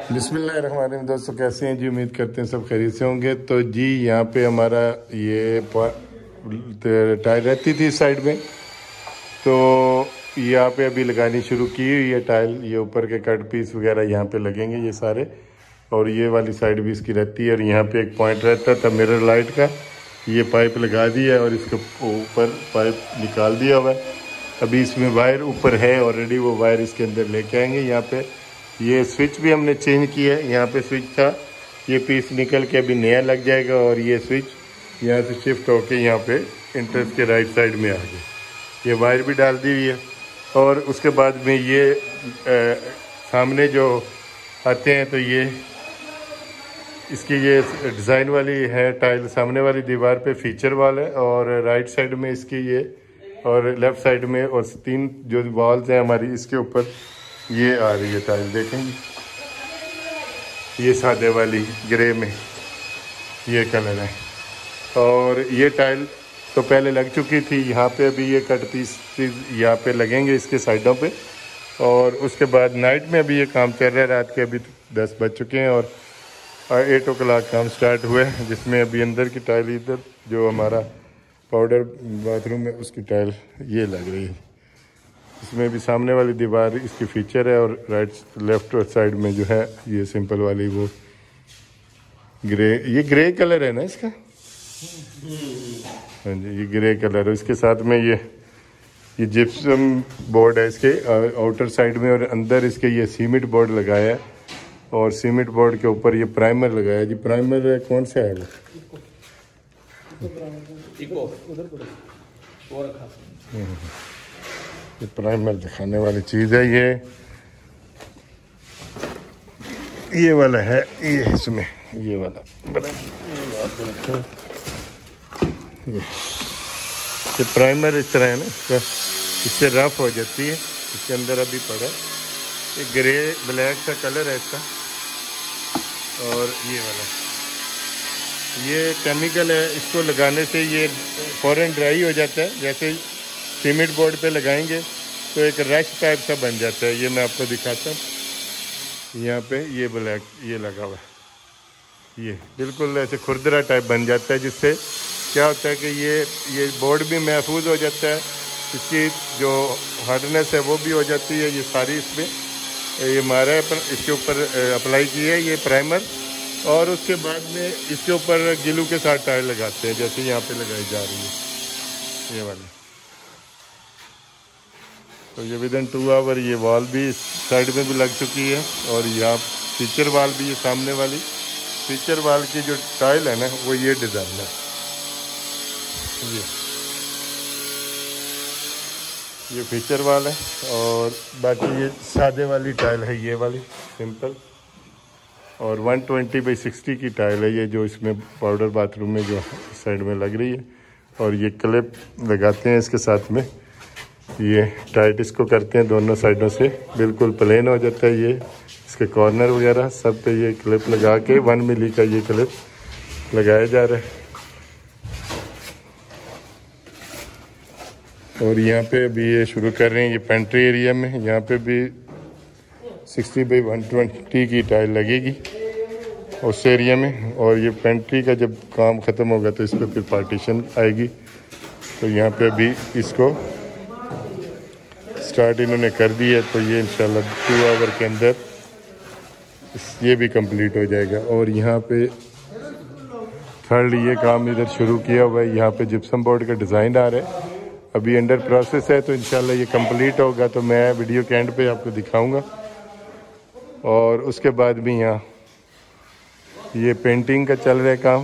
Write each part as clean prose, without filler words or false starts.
बिस्मिल्लाहिर्रहमानिर्रहीम। दोस्तों कैसे हैं जी? उम्मीद करते हैं सब खैरियत से होंगे। तो जी यहाँ पे हमारा ये टाइल रहती थी इस साइड में, तो यहाँ पे अभी लगानी शुरू की हुई है टाइल। ये ऊपर के कट पीस वगैरह यहाँ पे लगेंगे ये सारे, और ये वाली साइड भी इसकी रहती है। और यहाँ पे एक पॉइंट रहता था मिरर लाइट का, ये पाइप लगा दिया है और इसके ऊपर पाइप निकाल दिया हुआ है। अभी इसमें वायर ऊपर है ऑलरेडी, वो वायर इसके अंदर लेके आएंगे। यहाँ पे ये स्विच भी हमने चेंज किया है। यहाँ पे स्विच था, ये पीस निकल के अभी नया लग जाएगा, और ये स्विच यहाँ से शिफ्ट होके यहाँ पे इंटरेस्ट के राइट साइड में आ गया। ये वायर भी डाल दी हुई है। और उसके बाद में ये सामने जो आते हैं तो ये इसकी ये डिज़ाइन वाली है टाइल, सामने वाली दीवार पे फीचर वाल है, और राइट साइड में इसकी ये, और लेफ़्ट साइड में, और तीन जो वॉल्स हैं हमारी इसके ऊपर ये आ रही है टाइल। देखेंगे ये सादे वाली ग्रे में ये कलर है, और ये टाइल तो पहले लग चुकी थी यहाँ पे। अभी ये कट पीस यहाँ पे लगेंगे इसके साइडों पे, और उसके बाद नाइट में अभी ये काम चल रहा है। रात के अभी 10 बज चुके हैं और 8 o'clock काम स्टार्ट हुआ है, जिसमें अभी अंदर की टाइल, इधर जो हमारा पाउडर बाथरूम है उसकी टाइल ये लग रही है। इसमें भी सामने वाली दीवार इसकी फीचर है, और राइट लेफ्ट साइड में जो है ये सिंपल वाली वो ग्रे, ये ग्रे कलर है ना इसका। हाँ जी, ये ग्रे कलर है। इसके साथ में ये जिप्सम बोर्ड है इसके आउटर साइड में, और अंदर इसके ये सीमेंट बोर्ड लगाया है, और सीमेंट बोर्ड के ऊपर ये प्राइमर लगाया है। जी प्राइमर कौन सा है ये प्राइमर दिखाने वाली चीज़ है। ये वाला है, ये इसमें ये वाला ये प्राइमर इस तरह है ना इसका, इससे रफ हो जाती है। इसके अंदर अभी पड़ा है ये ग्रे ब्लैक सा कलर है इसका, और ये वाला ये केमिकल है। इसको लगाने से ये फ़ौरन ड्राई हो जाता है। जैसे सीमेंट बोर्ड पे लगाएंगे तो एक रश टाइप सा बन जाता है। ये मैं आपको दिखाता हूँ। यहाँ पे ये ब्लैक ये लगा हुआ है, ये बिल्कुल ऐसे खुरदरा टाइप बन जाता है, जिससे क्या होता है कि ये बोर्ड भी महफूज हो जाता है, इसकी जो हार्डनेस है वो भी हो जाती है। ये सारी इसमें ये मारा है पर इसके ऊपर अप्लाई की है ये प्राइमर, और उसके बाद में इसके ऊपर गिलू के साथ टाइल लगाते हैं, जैसे यहाँ पे लगाई जा रही है ये वाली। तो ये विदिन 2 आवर ये वॉल भी इस साइड में भी लग चुकी है, और यहाँ फीचर वाल भी, ये सामने वाली फीचर वाल की जो टाइल है ना वो ये डिज़ाइन है। ये फीचर वाल है, और बाकी ये सादे वाली टाइल है ये वाली सिंपल, और 120/60 की टाइल है ये, जो इसमें पाउडर बाथरूम में जो साइड में लग रही है। और ये क्लिप लगाते हैं इसके साथ में, ये टाइट इसको करते हैं दोनों साइडों से, बिल्कुल प्लेन हो जाता है। ये इसके कॉर्नर वगैरह सब पे ये क्लिप लगा के 1 मिली का ये क्लिप लगाया जा रहा है। और यहाँ पे अभी ये शुरू कर रहे हैं ये पेंट्री एरिया में। यहाँ पे भी 60/120 की टाइल लगेगी उस एरिया में, और ये पेंट्री का जब काम ख़त्म होगा तो इस पर फिर पार्टीशन आएगी। तो यहाँ पे अभी इसको स्टार्ट इन्होंने कर दी है, तो ये इंशाल्लाह 2 आवर के अंदर ये भी कंप्लीट हो जाएगा। और यहाँ पे थर्ड ये काम इधर शुरू किया हुआ है। यहाँ पे जिप्सम बोर्ड का डिज़ाइन आ रहा है, अभी अंडर प्रोसेस है, तो इंशाल्लाह ये कंप्लीट होगा तो मैं वीडियो के एंड पे आपको दिखाऊंगा। और उसके बाद भी यहाँ ये पेंटिंग का चल रहा है काम।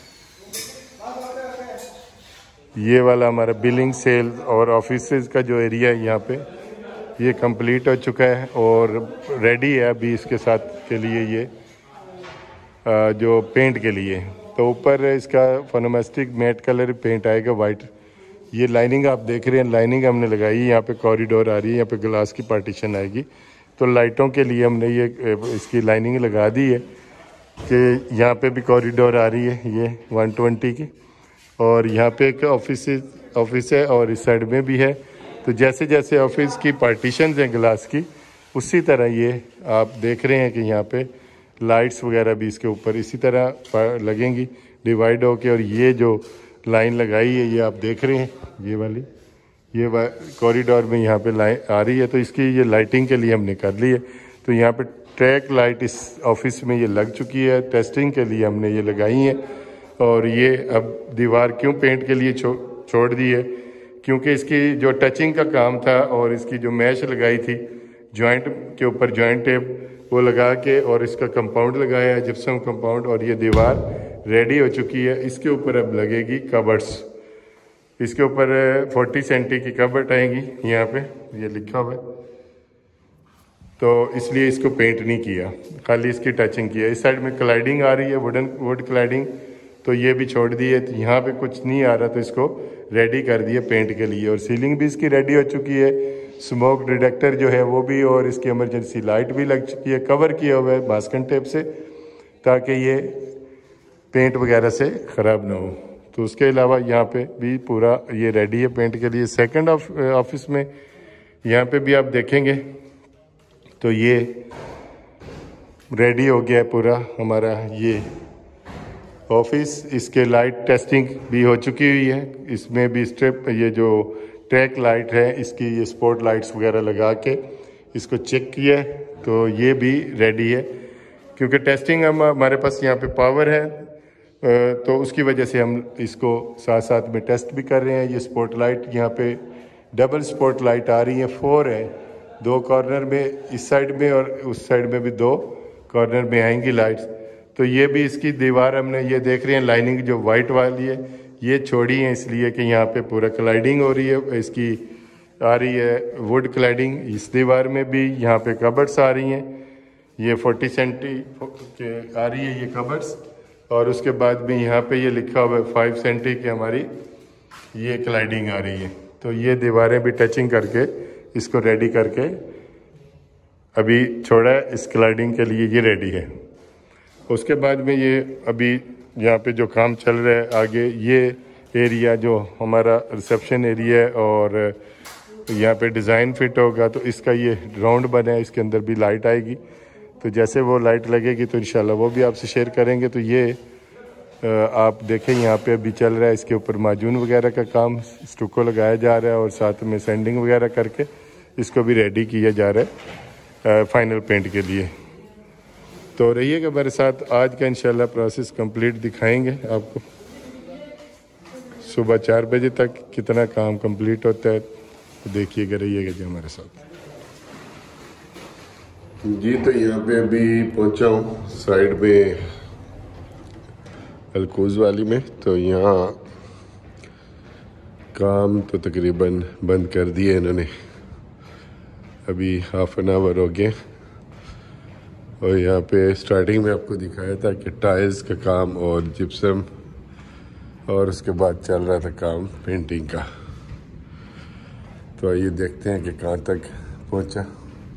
ये वाला हमारा बिलिंग सेल और ऑफिसेज का जो एरिया है यहाँ पे ये कंप्लीट हो चुका है और रेडी है अभी इसके साथ के लिए ये जो पेंट के लिए। तो ऊपर इसका फोनोमेस्टिक मैट कलर पेंट आएगा वाइट। ये लाइनिंग आप देख रहे हैं, लाइनिंग हमने लगाई है। यहाँ पे कॉरिडोर आ रही है, यहाँ पे ग्लास की पार्टीशन आएगी, तो लाइटों के लिए हमने ये इसकी लाइनिंग लगा दी है कि यहाँ पे भी कॉरिडोर आ रही है ये 120 की, और यहाँ पे एक ऑफिस है और इस साइड में भी है। तो जैसे जैसे ऑफिस की पार्टीशन हैं ग्लास की, उसी तरह ये आप देख रहे हैं कि यहाँ पे लाइट्स वगैरह भी इसके ऊपर इसी तरह लगेंगी डिवाइड होके। और ये जो लाइन लगाई है ये आप देख रहे हैं, ये वाली ये कॉरिडोर में यहाँ पे लाइन आ रही है, तो इसकी ये लाइटिंग के लिए हमने कर ली है। तो यहाँ पे ट्रैक लाइट इस ऑफिस में ये लग चुकी है, टेस्टिंग के लिए हमने ये लगाई है। और ये अब दीवार क्यों पेंट के लिए छोड़ दी है, क्योंकि इसकी जो टचिंग का काम था और इसकी जो मैश लगाई थी जॉइंट के ऊपर, जॉइंट टेप वो लगा के और इसका कंपाउंड लगाया है, जिप्सम कंपाउंड, और ये दीवार रेडी हो चुकी है। इसके ऊपर अब लगेगी कबर्ड्स, इसके ऊपर 40 सेंटी की कबर्ड आएंगी, यहाँ पे ये लिखा हुआ है। तो इसलिए इसको पेंट नहीं किया, खाली इसकी टचिंग किया। इस साइड में क्लाइडिंग आ रही है, वुड क्लाइडिंग, तो ये भी छोड़ दी है। तो यहाँ पे कुछ नहीं आ रहा तो इसको रेडी कर दिया पेंट के लिए। और सीलिंग भी इसकी रेडी हो चुकी है, स्मोक डिटेक्टर जो है वो भी, और इसकी इमरजेंसी लाइट भी लग चुकी है, कवर किया हुआ है मास्किंग टेप से ताकि ये पेंट वगैरह से ख़राब ना हो। तो उसके अलावा यहाँ पे भी पूरा ये रेडी है पेंट के लिए। सेकंड ऑफिस में यहाँ पे भी आप देखेंगे तो ये रेडी हो गया है पूरा हमारा ये ऑफिस। इसके लाइट टेस्टिंग भी हो चुकी हुई है, इसमें भी स्ट्रिप ये जो ट्रैक लाइट है इसकी ये स्पॉट लाइट्स वगैरह लगा के इसको चेक किया है, तो ये भी रेडी है। क्योंकि टेस्टिंग हमारे पास यहाँ पे पावर है, तो उसकी वजह से हम इसको साथ साथ में टेस्ट भी कर रहे हैं। ये स्पॉट लाइट यहाँ पे डबल स्पॉट लाइट आ रही है, 4 है, 2 कॉर्नर में इस साइड में और उस साइड में भी 2 कॉर्नर में आएंगी लाइट्स। तो ये भी इसकी दीवार हमने ये देख रहे हैं लाइनिंग जो वाइट वाली है ये छोड़ी है, इसलिए कि यहाँ पे पूरा क्लाइडिंग हो रही है, इसकी आ रही है वुड क्लाइडिंग। इस दीवार में भी यहाँ पे कबर्ड्स आ रही हैं, ये 40 सेंटी के आ रही है ये कबर्ड्स। और उसके बाद भी यहाँ पे ये लिखा हुआ है 5 सेंटी की हमारी ये क्लाइडिंग आ रही है। तो ये दीवारें भी टचिंग करके इसको रेडी करके अभी छोड़ा है, इस क्लाइडिंग के लिए ये रेडी है। उसके बाद में ये अभी यहाँ पे जो काम चल रहा है आगे, ये एरिया जो हमारा रिसेप्शन एरिया है और यहाँ पे डिज़ाइन फिट होगा, तो इसका ये राउंड बना है, इसके अंदर भी लाइट आएगी। तो जैसे वो लाइट लगेगी तो इंशाल्लाह वो भी आपसे शेयर करेंगे। तो ये आप देखें यहाँ पे अभी चल रहा है, इसके ऊपर माजून वगैरह का काम स्टुको लगाया जा रहा है और साथ में सैंडिंग वगैरह करके इसको भी रेडी किया जा रहा है फाइनल पेंट के लिए। तो रहिएगा मेरे साथ, आज का इंशाल्लाह प्रोसेस कंप्लीट दिखाएंगे आपको। सुबह 4 बजे तक कितना काम कंप्लीट होता है तो देखिएगा, रहिएगा जी हमारे साथ। जी तो यहाँ पे अभी पहुँचा हूँ साइड में अलकूज वाली में। तो यहाँ काम तो तकरीबन बंद कर दिए इन्होंने, अभी हाफ एन आवर हो गया। और यहाँ पे स्टार्टिंग में आपको दिखाया था कि टाइल्स का काम और जिप्सम, और उसके बाद चल रहा था काम पेंटिंग का। तो आइए देखते हैं कि कहाँ तक पहुँचा।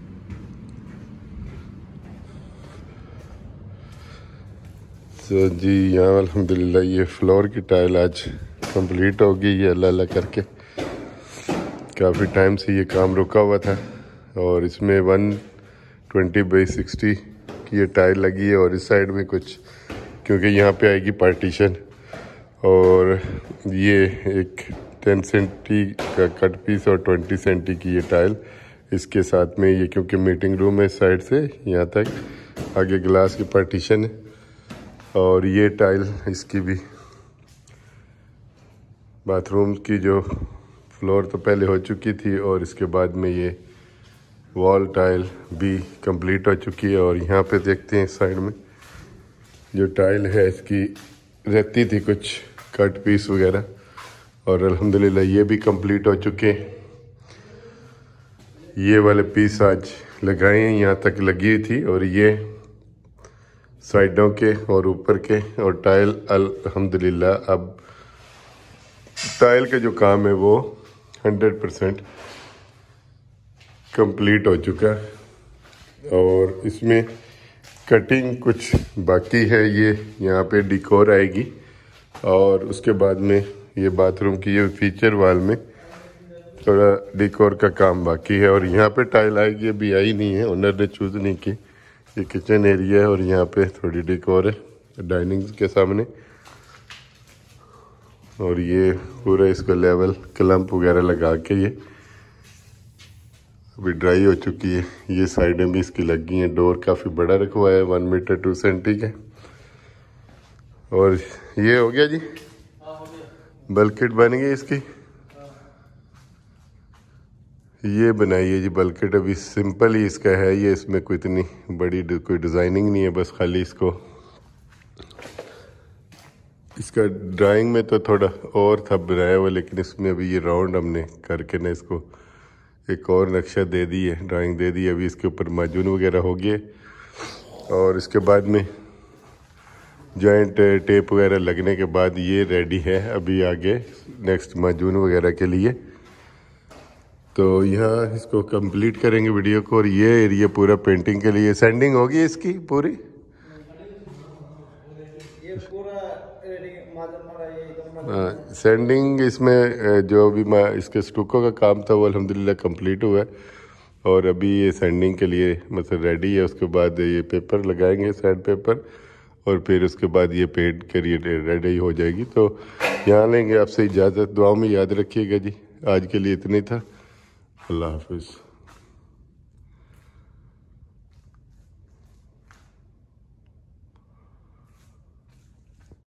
तो जी यहाँ अल्हम्दुलिल्लाह ये फ्लोर की टाइल आज कंप्लीट हो गई है अल्लाह अल्लाह करके। काफ़ी टाइम से ये काम रुका हुआ था और इसमें 120/60 की ये टाइल लगी है। और इस साइड में कुछ, क्योंकि यहाँ पे आएगी पार्टीशन, और ये एक 10 सेंटी का कट पीस और 20 सेंटी की ये टाइल इसके साथ में, ये क्योंकि मीटिंग रूम है इस साइड से यहाँ तक, आगे ग्लास की पार्टीशन है। और ये टाइल इसकी भी बाथरूम की जो फ्लोर तो पहले हो चुकी थी, और इसके बाद में ये वॉल टाइल भी कंप्लीट हो चुकी है। और यहाँ पे देखते हैं इस साइड में जो टाइल है इसकी रहती थी कुछ कट पीस वगैरह, और अल्हम्दुलिल्लाह ये भी कंप्लीट हो चुके हैं। ये वाले पीस आज लगाए हैं, यहाँ तक लगी हुई थी, और ये साइडों के और ऊपर के। और टाइल अल्हम्दुलिल्लाह अब टाइल का जो काम है वो 100% कंप्लीट हो चुका है। और इसमें कटिंग कुछ बाकी है, ये यहाँ पे डिकोर आएगी, और उसके बाद में ये बाथरूम की ये फीचर वाल में थोड़ा डिकोर का काम बाकी है। और यहाँ पे टाइल आएगी, अभी आई नहीं है, ओनर ने चूज़ नहीं की, ये किचन एरिया है और यहाँ पे थोड़ी डेकोर है डाइनिंग के सामने। और ये पूरा इसको लेवल क्लम्प वगैरह लगा के ये अभी ड्राई हो चुकी है। ये साइडें भी इसकी लग गई हैं। डोर काफ़ी बड़ा रखवा है 1 मीटर 2 सेंटी के। और ये हो गया जी, बल्किट बन गई इसकी। ये बनाई है जी बल्किट, अभी सिंपल ही इसका है ये, इसमें कोई इतनी बड़ी कोई डिज़ाइनिंग नहीं है, बस खाली इसको इसका ड्राइंग में तो थोड़ा और था बनाया हुआ, लेकिन इसमें अभी ये राउंड हमने करके ना इसको एक और नक्शा दे दी है, ड्राइंग दे दी है। अभी इसके ऊपर माजून वगैरह हो गए और इसके बाद में जॉइंट टेप वगैरह लगने के बाद ये रेडी है अभी आगे नेक्स्ट माजून वगैरह के लिए। तो यहाँ इसको कंप्लीट करेंगे वीडियो को। और ये एरिया पूरा पेंटिंग के लिए सेंडिंग होगी इसकी पूरी, सेंडिंग इसमें जो भी इसके स्टूको का काम था वो अल्हम्दुलिल्लाह कंप्लीट हुआ है और अभी ये सेंडिंग के लिए मतलब रेडी है। उसके बाद ये पेपर लगाएंगे सैंड पेपर और फिर उसके बाद ये पेंट करिए रेडी हो जाएगी। तो यहाँ लेंगे आपसे इजाज़त, दुआ में याद रखिएगा जी। आज के लिए इतनी था, अल्लाह हाफिज़।